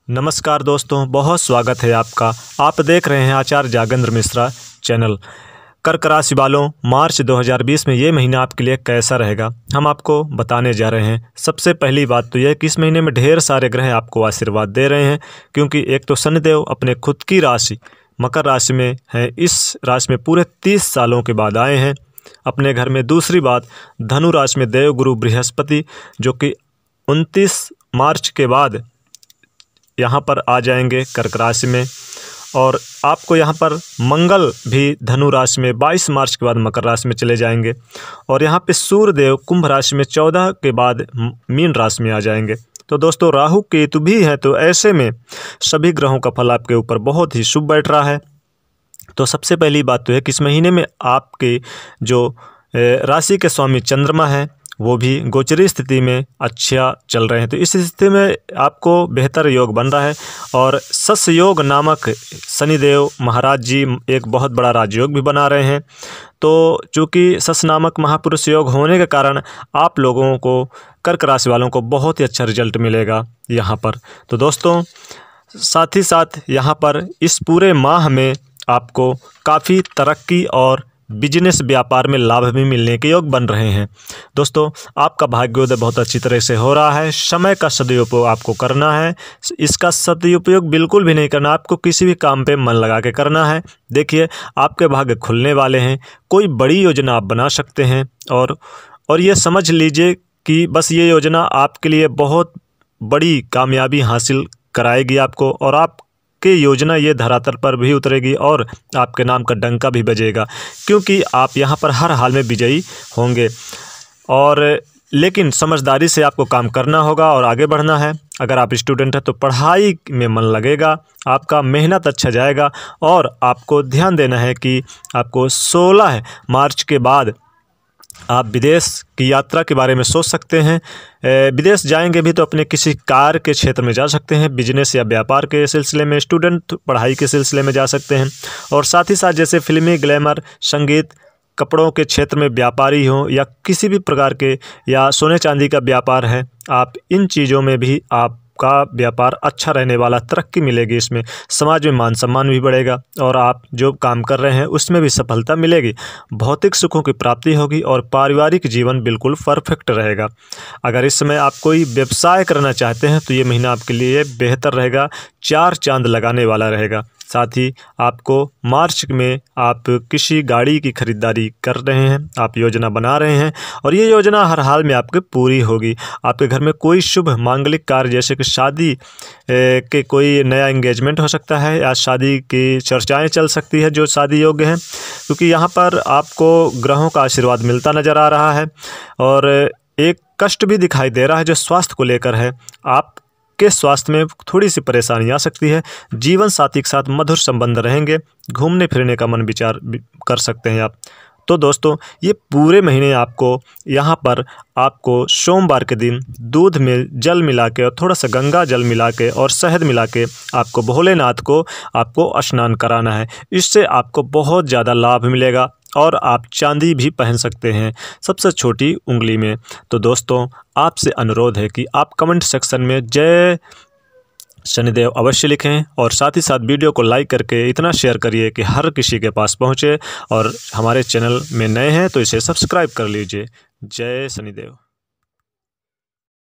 नमस्कार दोस्तों, बहुत स्वागत है आपका। आप देख रहे हैं आचार्य जागेंद्र मिश्रा चैनल। कर्क राशि वालों, मार्च 2020 में ये महीना आपके लिए कैसा रहेगा हम आपको बताने जा रहे हैं। सबसे पहली बात तो यह कि इस महीने में ढेर सारे ग्रह आपको आशीर्वाद दे रहे हैं, क्योंकि एक तो शनिदेव अपने खुद की राशि मकर राशि में हैं, इस राशि में पूरे 30 सालों के बाद आए हैं अपने घर में। दूसरी बात, धनु राशि में देवगुरु बृहस्पति जो कि 29 मार्च के बाद यहाँ पर आ जाएंगे कर्क राशि में, और आपको यहाँ पर मंगल भी धनु राशि में 22 मार्च के बाद मकर राशि में चले जाएंगे, और यहाँ पे सूर्यदेव कुंभ राशि में 14 के बाद मीन राशि में आ जाएंगे। तो दोस्तों, राहु केतु भी है, तो ऐसे में सभी ग्रहों का फल आपके ऊपर बहुत ही शुभ बैठ रहा है। तो सबसे पहली बात तो है कि इस महीने में आपके जो राशि के स्वामी चंद्रमा है वो भी गोचरी स्थिति में अच्छा चल रहे हैं। तो इस स्थिति में आपको बेहतर योग बन रहा है, और सस योग नामक शनिदेव महाराज जी एक बहुत बड़ा राजयोग भी बना रहे हैं। तो चूँकि सस नामक महापुरुष योग होने के कारण आप लोगों को, कर्क राशि वालों को, बहुत ही अच्छा रिजल्ट मिलेगा यहाँ पर। तो दोस्तों, साथ ही साथ यहाँ पर इस पूरे माह में आपको काफ़ी तरक्की और बिजनेस व्यापार में लाभ भी मिलने के योग बन रहे हैं। दोस्तों, आपका भाग्योदय बहुत अच्छी तरह से हो रहा है। समय का सदुपयोग आपको करना है, इसका सदुपयोग बिल्कुल भी नहीं करना। आपको किसी भी काम पे मन लगा के करना है। देखिए, आपके भाग्य खुलने वाले हैं। कोई बड़ी योजना आप बना सकते हैं, और ये समझ लीजिए कि बस ये योजना आपके लिए बहुत बड़ी कामयाबी हासिल कराएगी आपको, और आप की योजना ये धरातल पर भी उतरेगी और आपके नाम का डंका भी बजेगा, क्योंकि आप यहाँ पर हर हाल में विजयी होंगे। और लेकिन समझदारी से आपको काम करना होगा और आगे बढ़ना है। अगर आप स्टूडेंट हैं तो पढ़ाई में मन लगेगा, आपका मेहनत अच्छा जाएगा, और आपको ध्यान देना है कि आपको 16 मार्च के बाद आप विदेश की यात्रा के बारे में सोच सकते हैं। विदेश जाएंगे भी तो अपने किसी कार्य के क्षेत्र में जा सकते हैं, बिजनेस या व्यापार के सिलसिले में। स्टूडेंट पढ़ाई के सिलसिले में जा सकते हैं, और साथ ही साथ जैसे फिल्मी, ग्लैमर, संगीत, कपड़ों के क्षेत्र में व्यापारी हो, या किसी भी प्रकार के, या सोने चांदी का व्यापार है, आप इन चीज़ों में भी आपका व्यापार अच्छा रहने वाला, तरक्की मिलेगी। इसमें समाज में मान सम्मान भी बढ़ेगा, और आप जो काम कर रहे हैं उसमें भी सफलता मिलेगी। भौतिक सुखों की प्राप्ति होगी, और पारिवारिक जीवन बिल्कुल परफेक्ट रहेगा। अगर इस समय आप कोई व्यवसाय करना चाहते हैं तो ये महीना आपके लिए बेहतर रहेगा, 4 चांद लगाने वाला रहेगा। साथ ही आपको मार्च में आप किसी गाड़ी की खरीदारी कर रहे हैं, आप योजना बना रहे हैं, और ये योजना हर हाल में आपकी पूरी होगी। आपके घर में कोई शुभ मांगलिक कार्य, जैसे कि शादी के कोई नया एंगेजमेंट हो सकता है, या शादी की चर्चाएं चल सकती है जो शादी योग्य हैं, क्योंकि यहाँ पर आपको ग्रहों का आशीर्वाद मिलता नज़र आ रहा है। और एक कष्ट भी दिखाई दे रहा है जो स्वास्थ्य को लेकर है। आप के स्वास्थ्य में थोड़ी सी परेशानी आ सकती है। जीवन साथी के साथ मधुर संबंध रहेंगे। घूमने फिरने का मन विचार कर सकते हैं आप। तो दोस्तों, ये पूरे महीने आपको यहाँ पर आपको सोमवार के दिन दूध में जल मिला के, और थोड़ा सा गंगा जल मिला के और शहद मिला के आपको भोलेनाथ को आपको स्नान कराना है। इससे आपको बहुत ज़्यादा लाभ मिलेगा, और आप चांदी भी पहन सकते हैं सबसे छोटी उंगली में। तो दोस्तों, आपसे अनुरोध है कि आप कमेंट सेक्शन में जय शनिदेव अवश्य लिखें, और साथ ही साथ वीडियो को लाइक करके इतना शेयर करिए कि हर किसी के पास पहुंचे। और हमारे चैनल में नए हैं तो इसे सब्सक्राइब कर लीजिए। जय शनिदेव।